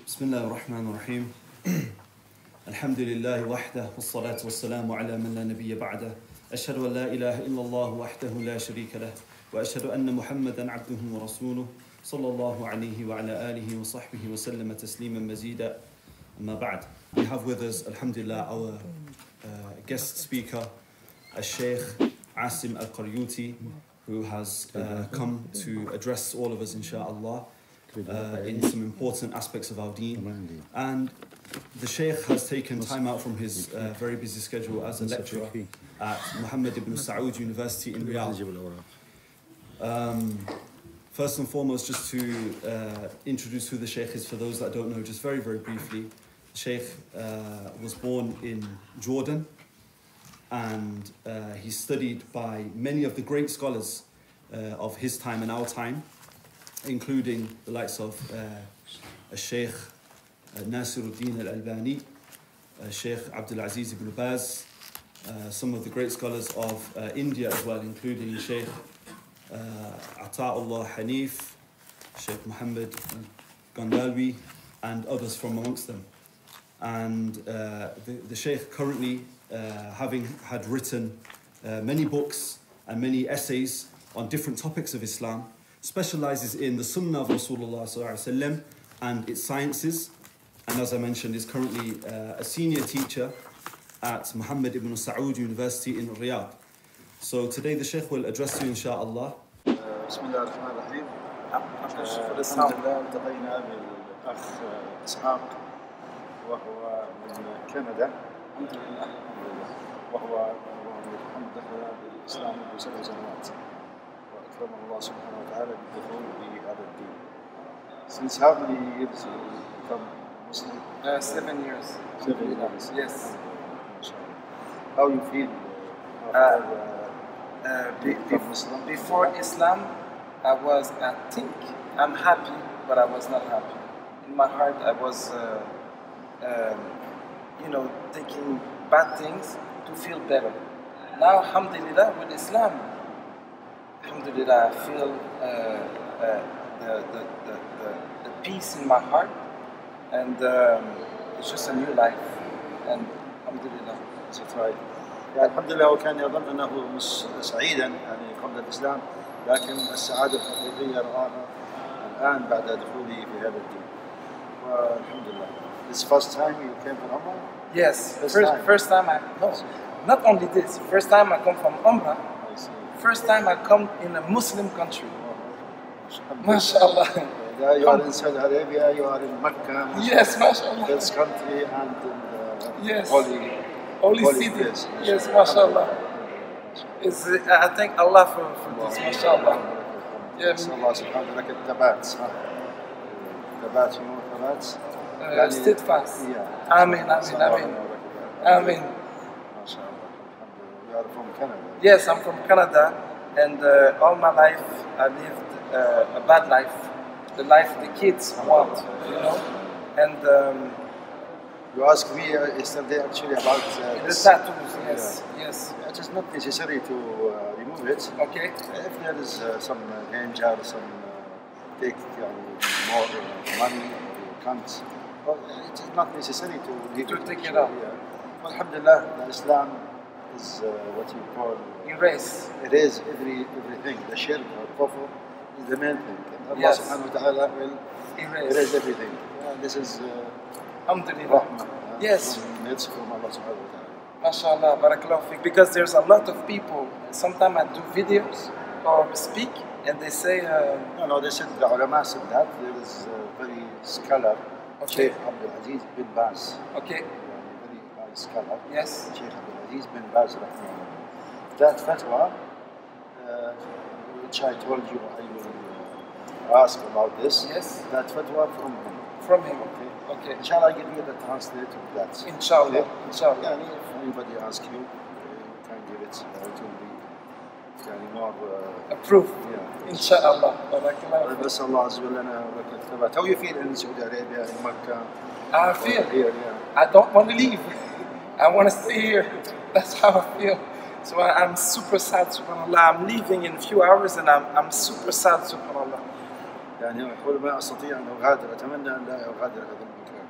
بسم الله الرحمن الرحيم الحمد لله وحده والصلاة والسلام على من لا نبي بعده أشهد أن لا إله إلا الله وحده لا شريك له وأشهد أن محمدا عبده ورسوله صلى الله عليه وعلى آله وصحبه وسلم تسليما مزيدا أما بعد. We have with us, alhamdulillah, our guest speaker, Sheikh Asim Al-Qaryuti, who has come to address all of us, inshaAllah, in some important aspects of our deen. And the Sheikh has taken time out from his very busy schedule as a lecturer at Muhammad ibn Saud University in Riyadh. First and foremost, just to introduce who the Sheikh is for those that don't know, just very, very briefly. The Sheikh was born in Jordan, and he studied by many of the great scholars of his time and our time, including the likes of Sheikh Nasiruddin Al-Albani, Sheikh Abdul Aziz ibn Baz, some of the great scholars of India as well, including Sheikh Ata'ullah Hanif, Sheikh Muhammad Gandalwi, and others from amongst them. And the Sheikh currently, having had written many books and many essays on different topics of Islam, specializes in the Sunnah of Rasulullah ﷺ and its sciences, and as I mentioned, is currently a senior teacher at Muhammad ibn Saud University in Riyadh. So today the Sheikh will address you, inshaAllah. Bismillah ar-Rahman ar-Rahim. Alhamdulillah, التقينا بالأخ إسحاق وهو من كندا. الحمد لله. وهو محمد دخل بالإسلام منذ 7 سنوات. وأكرمه الله سبحانه وتعالى بالدخول بهذا الدين. Since how many years you become Muslim? 7 years. 7 years. Yes. How you feel before Islam, I think I'm happy, but I was not happy. In my heart, I was, taking bad things to feel better. Now, alhamdulillah, with Islam, alhamdulillah, I feel the peace in my heart, and it's just a new life, and alhamdulillah. That's right. يعني الحمد لله وكان يظن أنه مش سعيدا يعني قبل الإسلام، لكن السعادة الحقيقية رآها الآن بعد دخوله في هذا الدين. والحمد لله. This first time you came from Umrah? Yes, first time not only this, first time I come from Umrah, first time I come in a Muslim country. MashaAllah. You are in Saudi Arabia, you are in Mecca. Yes, MashaAllah. This country and yes. Holy city. Place. Yes, MashaAllah. I thank Allah for this, MashaAllah. Yes. Allah subhanahu wa ta'ala الثبات. ثبات شنو ثبات؟ Steadfast. Yeah. Amen. Amen. You are from Canada. Yes, I'm from Canada, and all my life I lived a bad life, the life the kids want, and you asked me yesterday actually about the tattoos. Yes. It is not necessary to remove it. Okay. If there is some danger, some take more money, you can't. Well, it is not necessary to take it out. Yeah. Alhamdulillah, Islam is what you call erase. Erase everything. The shirk or kufr is the main thing. And Allah subhanahu wa ta'ala will erase everything. This is Alhamdulillah. rahmah. Yes. It's from Allah subhanahu wa ta'ala. MashaAllah, barakallahu fiqh. Because there's a lot of people, sometimes I do videos or speak, and they say... No, they said, the ulama said that. There is a very scholar, Sheikh Abdul Aziz bin Baz. Okay. Very high scholar. Yes. Sheikh Abdul Aziz bin Baz. That fatwa, which I told you I will ask about this. Yes. That fatwa from him. From him. Okay. Inshallah, I give you the translate of that. Inshallah. Okay. Inshallah. If anybody asks you, you can give it. It will be more approved. Yeah. Inshallah. Barakallah. بس الله عز وجل لنا ولك الثبات. How you feel in Saudi Arabia, in Mecca? I feel here, yeah. I don't want to leave. I want to stay here. That's how I feel. So I'm super sad, subhanAllah. I'm leaving in a few hours, and I'm super sad, subhanAllah. يعني أقول ما أستطيع أن أغادر، أتمنى أن لا أغادر هذا المكان.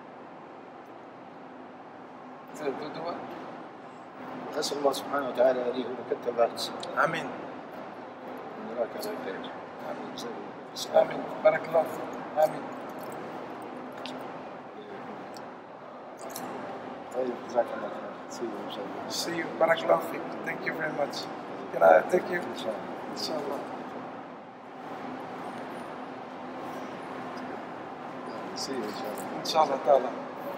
أسأل الله سبحانه وتعالى لي ولك الثبات. آمين. ونراك على خير. آمين. بارك الله فيك. آمين. طيب جزاك الله خير. See you إن شاء الله. See you. بارك الله فيك. Thank you very much. Can I take you? إن شاء الله. إن شاء الله. See you إن شاء الله. إن شاء الله تعالى.